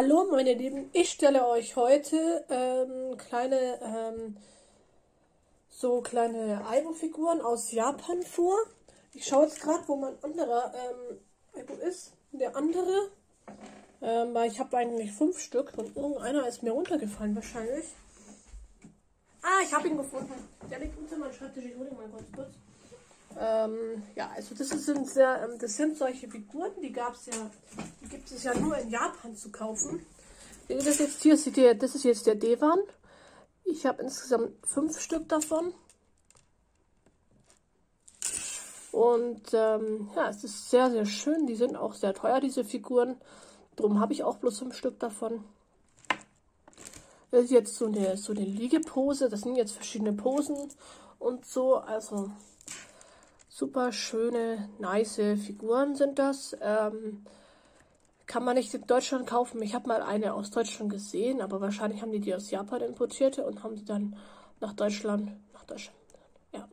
Hallo meine Lieben, ich stelle euch heute kleine Aibo-Figuren aus Japan vor. Ich schaue jetzt gerade, wo mein anderer Aibo ist. Der andere, weil ich habe eigentlich 5 Stück und irgendeiner ist mir runtergefallen wahrscheinlich. Ah, ich habe ihn gefunden. Der liegt unter meinem Schreibtisch. Ich hole ihn mal kurz. Ja, also das sind solche Figuren, die gibt es ja nur in Japan zu kaufen. Das jetzt hier seht ihr, das ist jetzt der Dewan. Ich habe insgesamt 5 Stück davon. Und ja, es ist sehr, sehr schön. Die sind auch sehr teuer, diese Figuren. Darum habe ich auch bloß 5 Stück davon. Das ist jetzt so eine Liegepose. Das sind jetzt verschiedene Posen und so. Also super schöne, nice Figuren sind das. Kann man nicht in Deutschland kaufen. Ich habe mal eine aus Deutschland gesehen, aber wahrscheinlich haben die aus Japan importiert und haben sie dann nach Deutschland. Ja.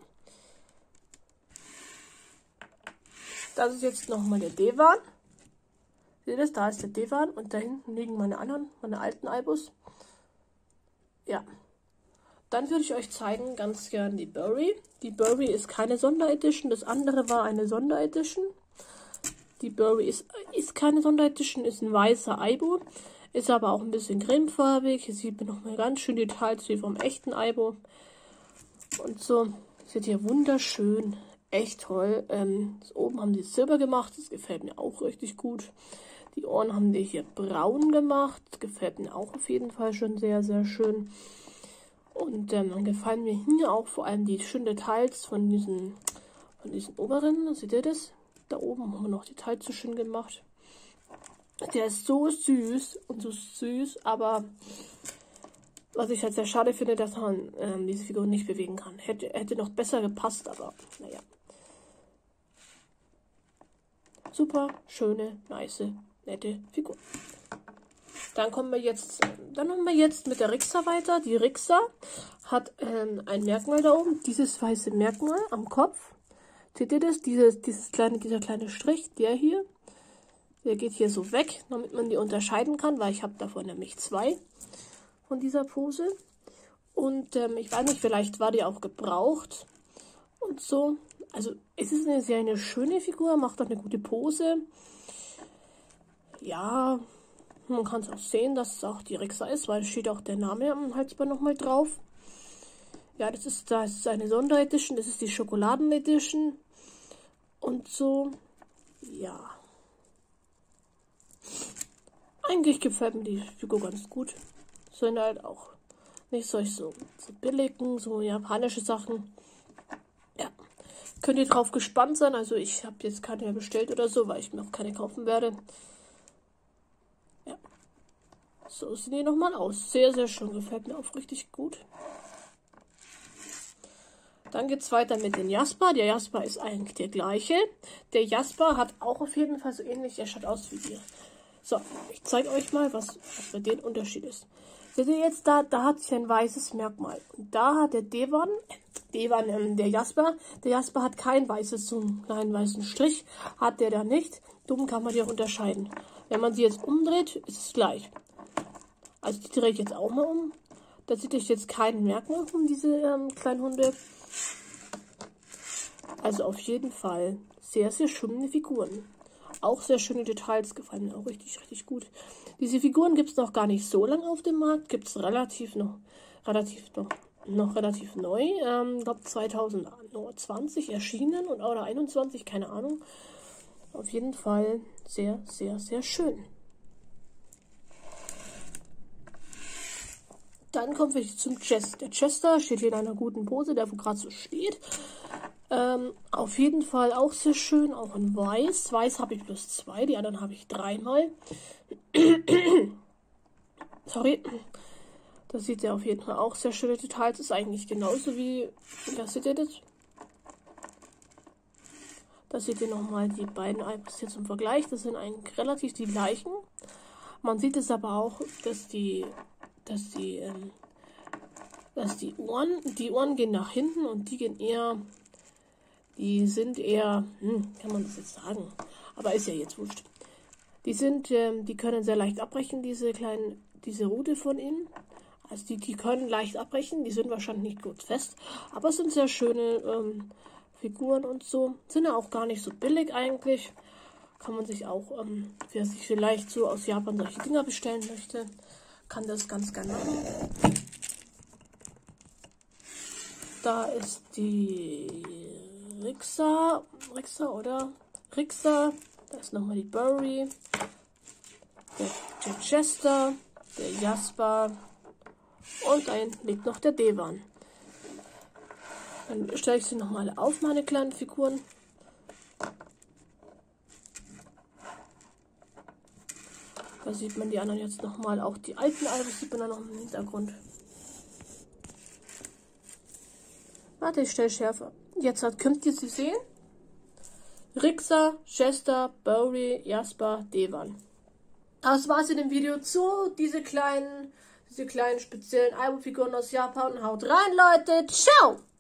Das ist jetzt nochmal der Dewan. Seht ihr das? Da ist der Dewan und da hinten liegen meine alten Aibos. Ja. Dann würde ich euch zeigen ganz gern die Burry. Die Burry ist keine Sonderedition. Das andere war eine Sonderedition. Die Burry ist keine Sonderedition, ist ein weißer Aibo. Ist aber auch ein bisschen cremefarbig. Hier sieht man nochmal ganz schön Details wie vom echten Aibo. Und so. Seht ihr, wunderschön. Echt toll. Oben haben die Silber gemacht. Das gefällt mir auch richtig gut. Die Ohren haben die hier braun gemacht. Das gefällt mir auch auf jeden Fall schon sehr, sehr schön. Und dann gefallen mir hier auch vor allem die schönen Details von diesen oberen. Seht ihr das? Da oben haben wir noch Details so schön gemacht. Der ist so süß und so süß, aber was ich halt sehr schade finde, dass man diese Figur nicht bewegen kann. Hätte noch besser gepasst, aber naja. Super schöne, nice, nette Figur. Dann machen wir jetzt mit der Rixa weiter. Die Rixa hat ein Merkmal da oben, dieses weiße Merkmal am Kopf. Seht ihr das? Dieser kleine Strich, der hier, der geht hier so weg, damit man die unterscheiden kann, weil ich habe davon nämlich 2 von dieser Pose. Und ich weiß nicht, vielleicht war die auch gebraucht und so. Also es ist eine sehr schöne Figur, macht auch eine gute Pose. Ja, man kann es auch sehen, dass es auch die Rixa ist, weil es steht auch der Name am Halsband nochmal drauf. Ja, das ist eine Sonderedition, das ist die Schokoladen-Edition. Und so, ja. Eigentlich gefällt mir die Figur ganz gut. Sind halt auch nicht so billigen, so japanische Sachen. Ja, könnt ihr drauf gespannt sein. Also ich habe jetzt keine mehr bestellt oder so, weil ich mir auch keine kaufen werde. Ja, so sehen die nochmal aus. Sehr, sehr schön, gefällt mir auch richtig gut. Dann geht es weiter mit dem Jasper. Der Jasper ist eigentlich der gleiche. Der Jasper hat auch auf jeden Fall so ähnlich, er schaut aus wie wir. So, ich zeige euch mal, was bei den Unterschied ist. Seht ihr jetzt, da hat sich ein weißes Merkmal. Und da hat der der Jasper hat kein weißes, so einen kleinen weißen Strich, hat der da nicht. Dumm kann man die auch unterscheiden. Wenn man sie jetzt umdreht, ist es gleich. Also die drehe ich jetzt auch mal um. Da seht ihr jetzt kein Merkmal um diese kleinen Hunde. Also auf jeden Fall sehr, sehr schöne Figuren. Auch sehr schöne Details, gefallen mir auch richtig, richtig gut. Diese Figuren gibt es noch gar nicht so lange auf dem Markt. Gibt es relativ neu. Ich glaube 2020 erschienen oder 21, keine Ahnung. Auf jeden Fall sehr, sehr, sehr schön. Dann kommen wir zum Chester. Der Chester steht hier in einer guten Pose, der wo gerade so steht. Auf jeden Fall auch sehr schön, auch in Weiß. Weiß habe ich bloß 2, die anderen habe ich 3-mal. Sorry. Das sieht ja auf jeden Fall auch sehr schöne Details. Ist eigentlich genauso wie, da seht ihr das? Da seht ihr nochmal die beiden Aibos hier zum Vergleich. Das sind eigentlich relativ die gleichen. Man sieht es aber auch, dass die Ohren gehen nach hinten und die sind eher, kann man das jetzt sagen, aber ist ja jetzt wurscht. Die können sehr leicht abbrechen, diese Rute von ihnen. Also die können leicht abbrechen, die sind wahrscheinlich nicht gut fest, aber es sind sehr schöne Figuren und so. Sind ja auch gar nicht so billig eigentlich. Kann man sich auch, wer sich vielleicht so aus Japan solche Dinger bestellen möchte, kann das ganz gerne machen. Da ist die Rixa, da ist nochmal die Burry, der Chester, der Jasper und ein liegt noch der Devan. Dann stelle ich sie nochmal auf, meine kleinen Figuren. Da sieht man die anderen jetzt nochmal, auch die alten Albus sieht man da noch im Hintergrund. Warte, ich stelle schärfer. Jetzt könnt ihr sie sehen. Rixa, Chester, Burry, Jasper, Devan. Das war's in dem Video zu diese kleinen speziellen Albumfiguren aus Japan. Haut rein, Leute. Ciao!